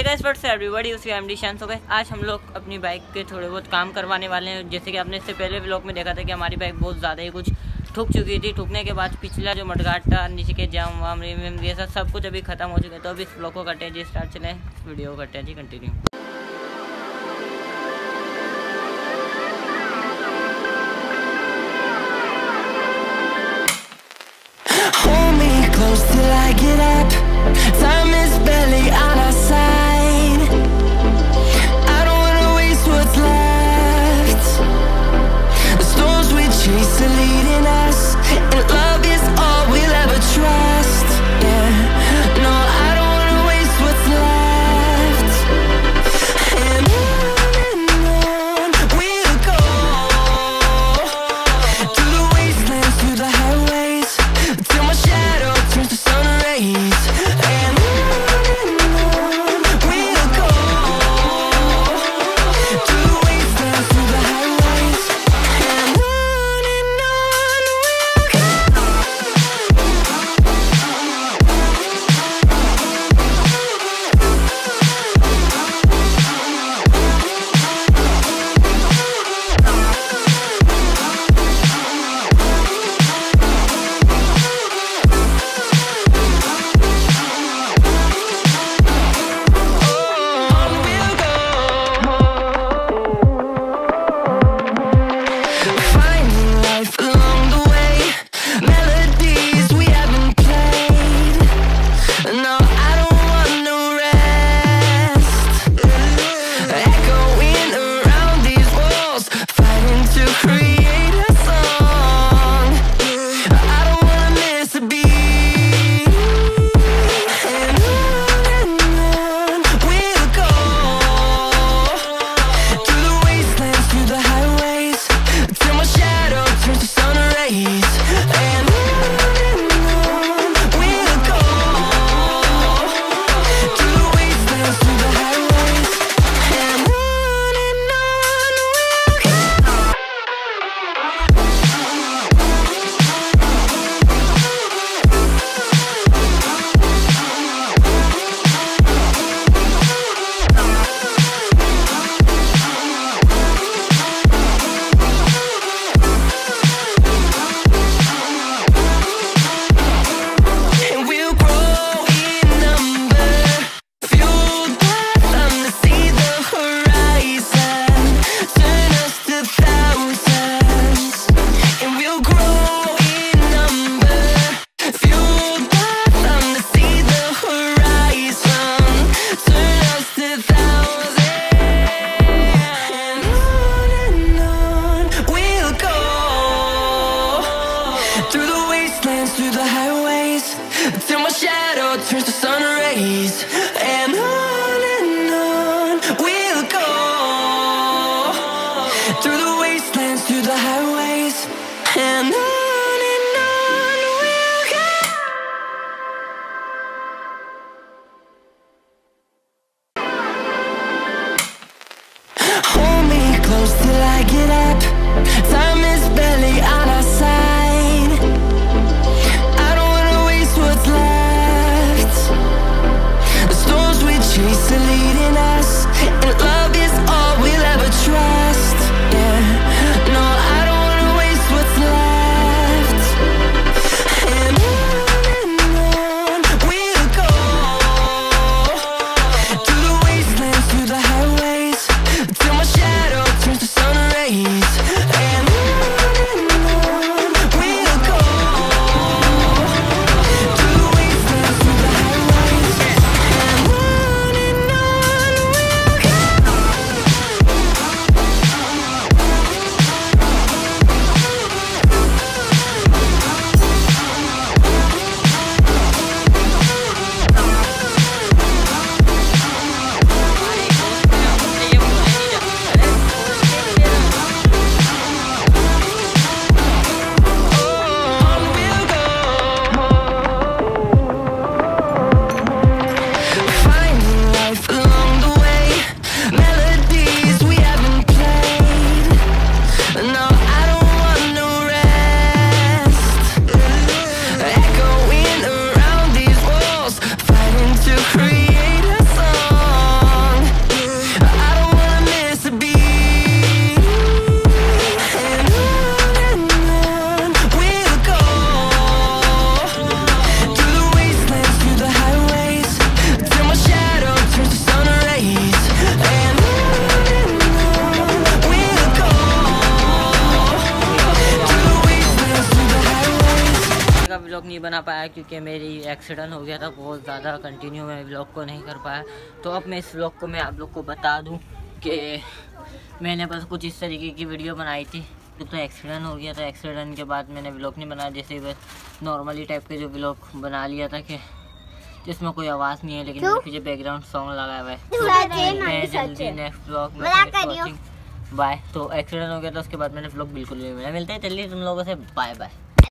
हे guys, what's up everybody, उसी एमडी शांस हो गए। आज हम लोग अपनी बाइक के थोड़े बहुत काम करवाने वाले हैं। जैसे कि आपने इससे पहले व्लॉग में देखा था कि हमारी बाइक बहुत ज़्यादा ही कुछ ठुक चुकी थी। ठुकने के बाद पिछला जो मडगाट था, नीचे के जाम वाम रिम ये सब कुछ अभी खत्म हो चुका है। तो अभी इस व्लॉग को करते हैं जी स्टार्ट। चलें वीडियो को करते हैं जी continue. Close till I get up. Time is barely on our side. I don't wanna waste what's left. The storms we chase are leading us, and love is all we'll ever trust. Yeah, no, I don't wanna waste what's left. And on we'll go, through the wastelands, through the highways, till my shadow turns to sun rays. And on we'll go, through the wastelands, through the highways. And on we'll go. Finding life along the way, melodies we haven't played. No, I don't want no rest. Echoing around these walls, fighting to create a song. I don't wanna miss a beat. And on we'll go, through the wastelands, through the highways, till my shadow turns to sun rays. And on we'll go, through the wastelands, through the highways. And on we'll go. And we'll grow in number, fueled by them to see the horizon, turn us to thousands. And we'll grow in number, fueled by them to see the horizon, turn us to thousands. And on we'll go, through the wastelands, through the highways, till my shadow turns to sun rays. And on we'll go, through the wastelands, through the highways. And on we'll go. Hold me close till I get up. Time is barely on our side. I don't wanna waste what's left. The storms we chase are leading us, and love is all we'll ever trust. Yeah, no, I don't wanna waste what's left. And on we'll go, through the wastelands, through the highways, till my shadow turns to sun rays. And on we'll go, through the wastelands, through the highways. And on बना पाया क्योंकि मेरी एक्सीडेंट हो गया था बहुत ज़्यादा, कंटिन्यू मैं व्लॉग को नहीं कर पाया। तो अब मैं इस व्लॉग को मैं आप लोग को बता दूं कि मैंने बस कुछ इस तरीके की वीडियो बनाई थी। तो एक्सीडेंट हो गया था, एक्सीडेंट के बाद मैंने व्लॉग नहीं बनाया, जैसे बस नॉर्मली टाइप के जो व्लॉग बना लिया था कि जिसमें कोई आवाज़ नहीं है, लेकिन पीछे बैकग्राउंड सॉन्ग लगाया हुआ है। तो मैं जल्दी नेक्स्ट व्लॉग में बाय। तो एक्सीडेंट हो गया था, उसके बाद मैंने व्लॉग बिल्कुल नहीं बनाया। मिलते हैं जल्दी तुम लोगों से, बाय बाय।